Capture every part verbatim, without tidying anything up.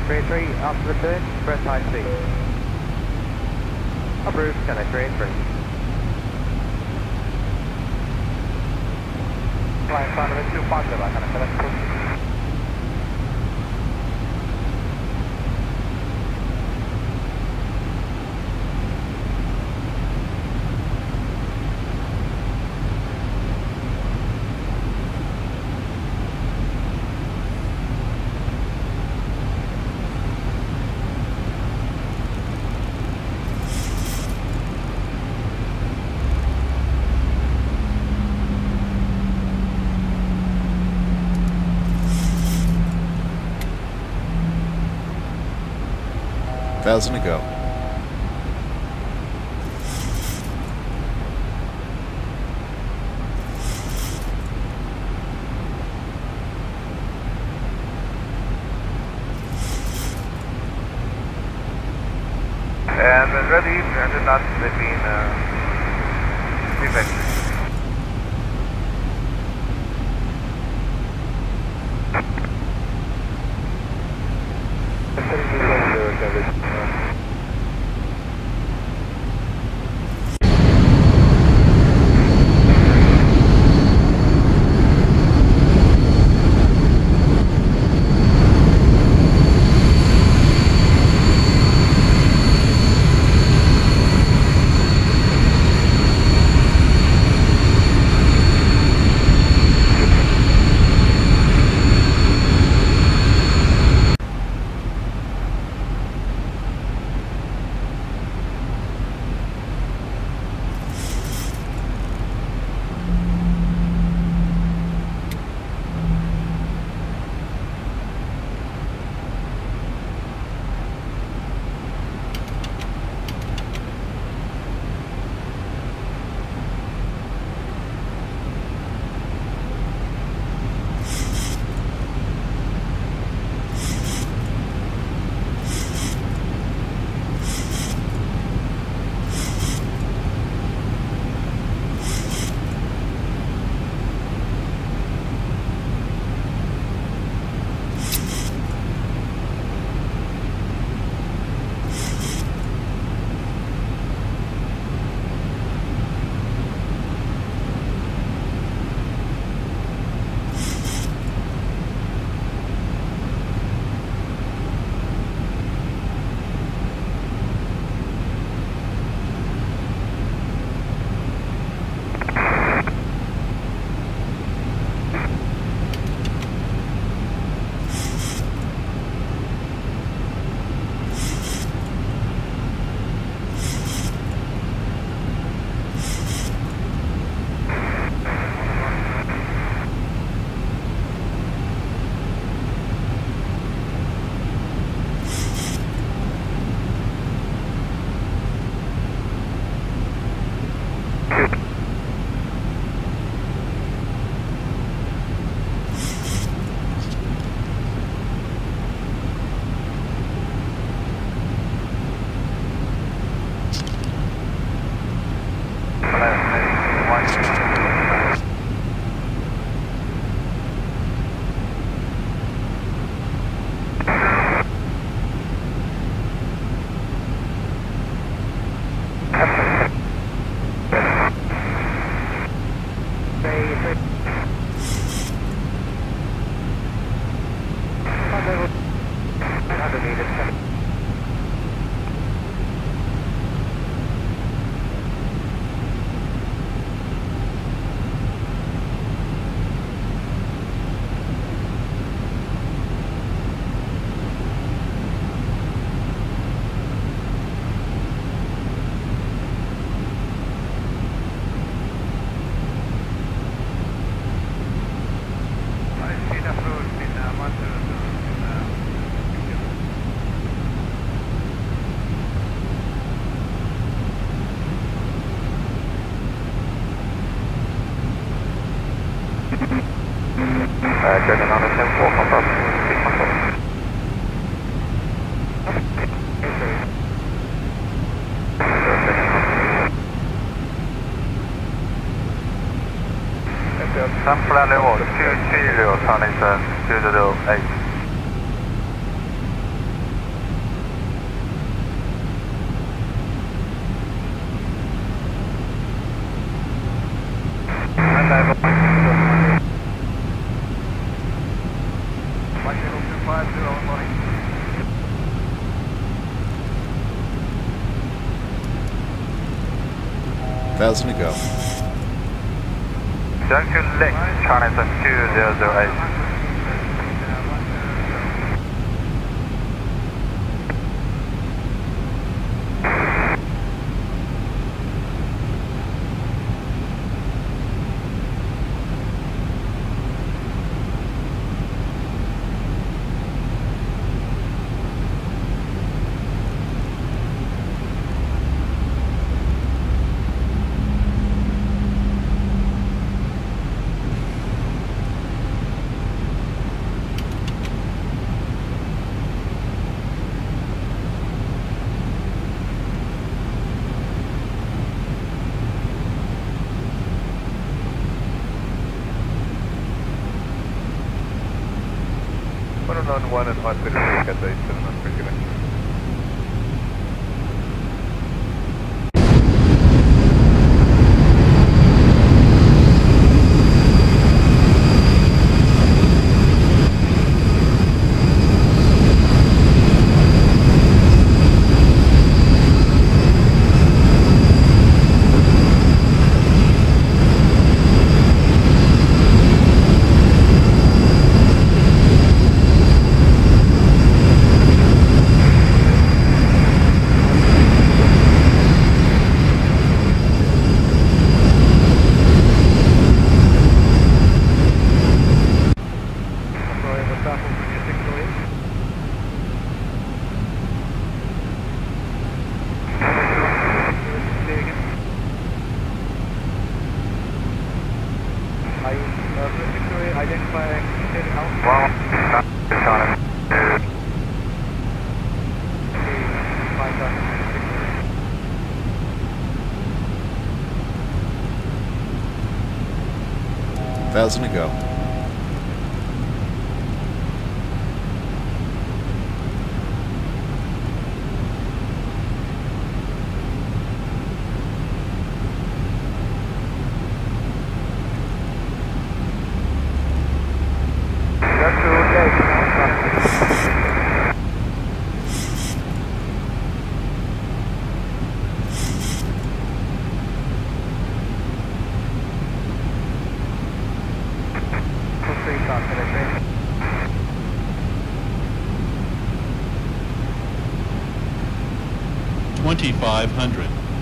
three three, after the turn, press high speed. Approved, ten three three. Flying final of two positive, I'm going to select push. Thousand to go. And when ready, turn the knots between uh, three vectors. Turning on the ten four, confirm. Speed control. Sun flight level two three zero, turning turn two zero eight. two five zero, morning. Thousand to go. Junction left, China two zero zero eight. one on one and one zero three at the eastern one per kilometer. Thousand to go. twenty-five hundred.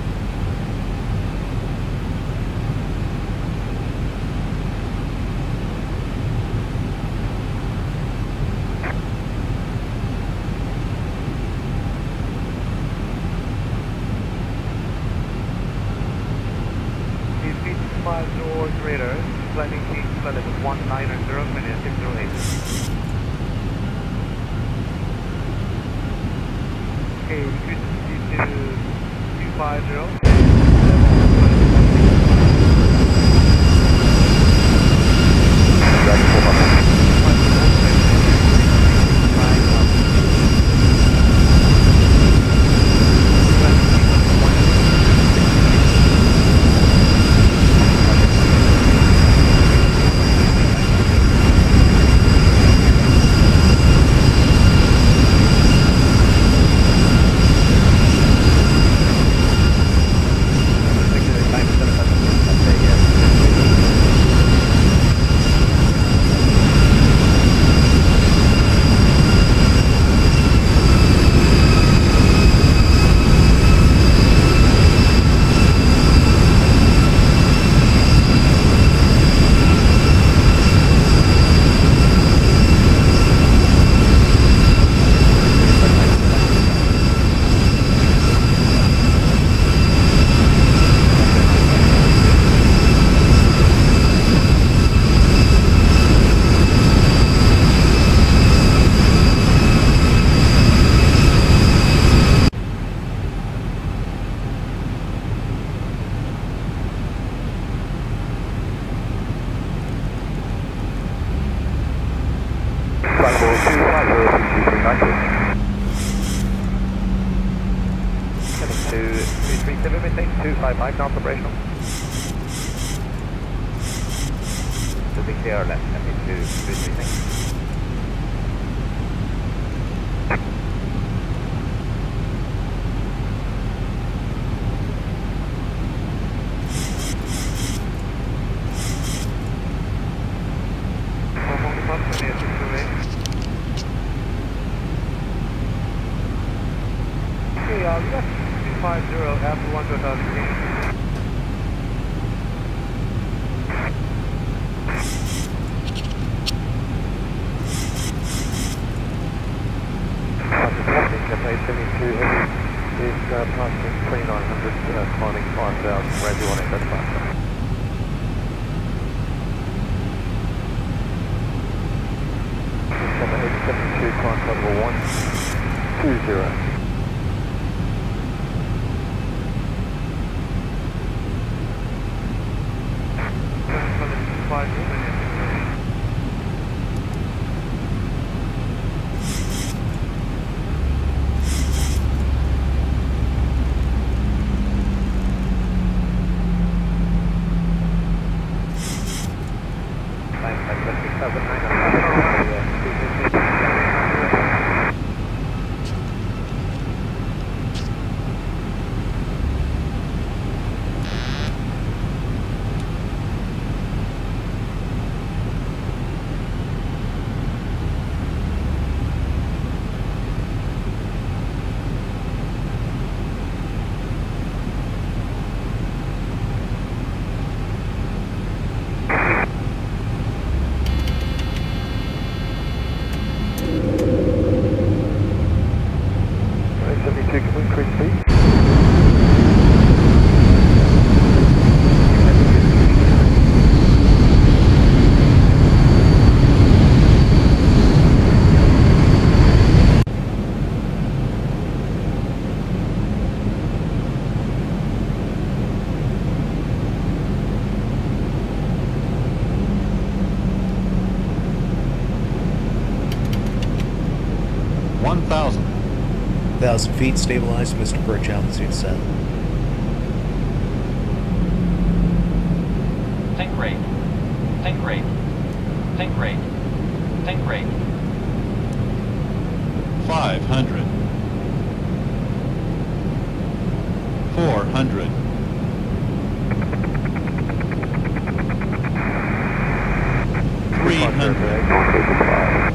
Speed five or greater, landing speed level one nine zero minutes six zero eight. Okay, increase the speed to two five zero. two three three seven, maintain two five five, non operational. clear left, happy to visit, thank you. Okay, uh, left two five zero after one to one thousand feet. Cafe seventy-two heavy is uh, passing twenty-nine hundred, uh, climbing five thousand, Ramsey one eight, that's fine. Cafe seventy-two, climb flight level one two zero. Five minutes. one thousand. one thousand feet, stabilized, Mister Birch, altitude set. Think rate. Think rate. Think rate. Think rate. five hundred. four hundred. three hundred.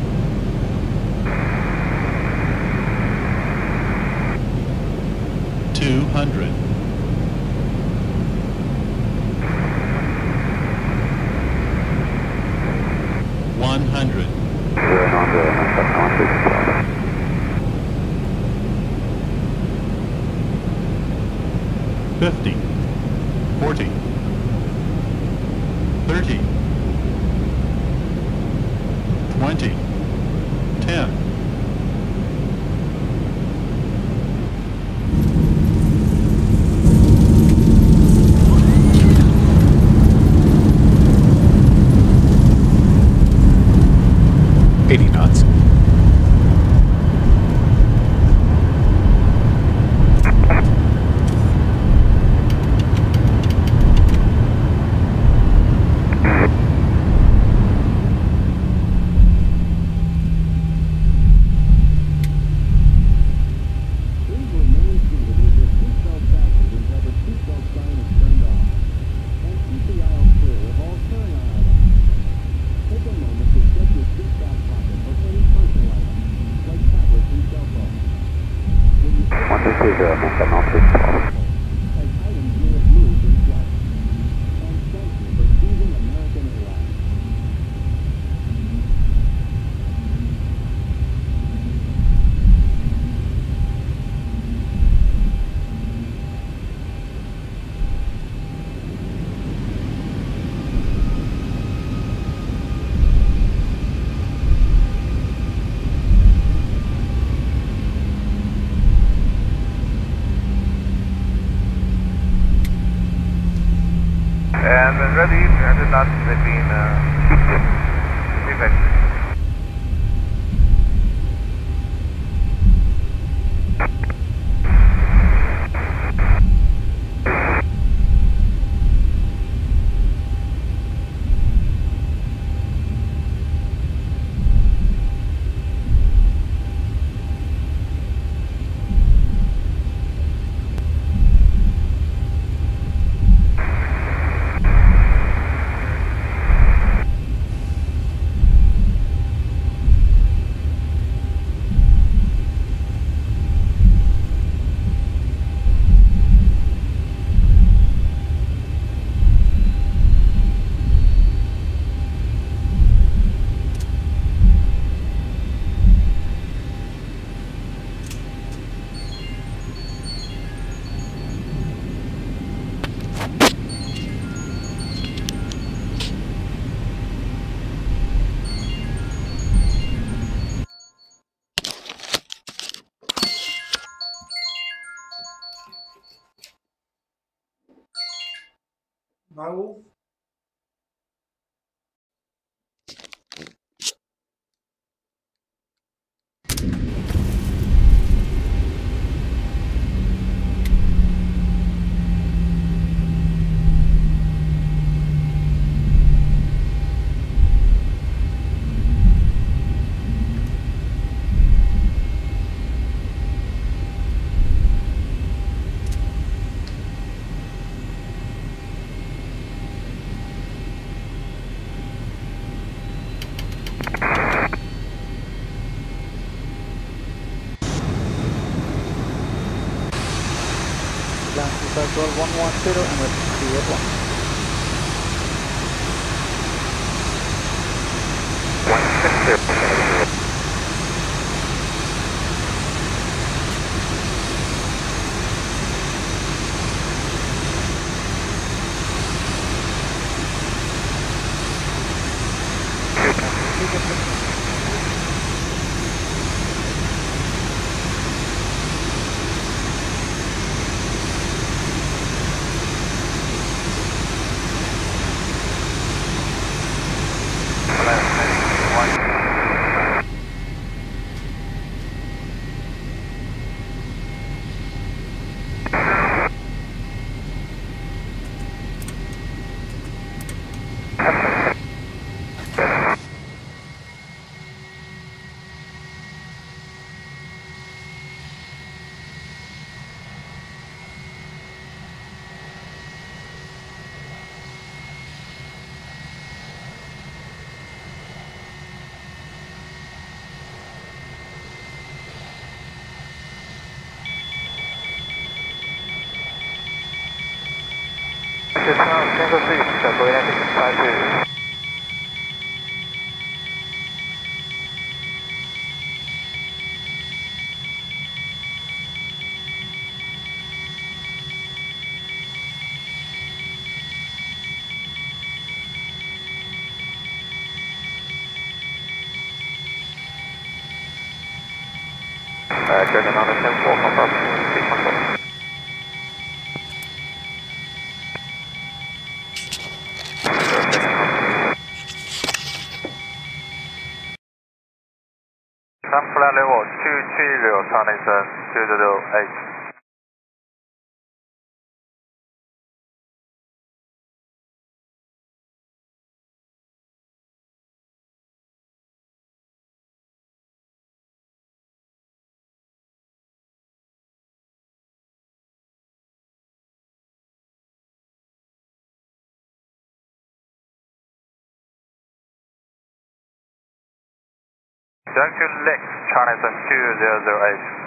two hundred. one hundred. fifty. forty. thirty. twenty. ten. eighty knots. And when ready, and not between uh, three vectors. Raoul? one one zero and three eight one. one six zero. Central Street, Central United five two. Uh, Jordan on the ten four, confirm, three control. Sun flight level two three zero, Tunison two zero eight. Junction Lex, Tunison two zero zero eight.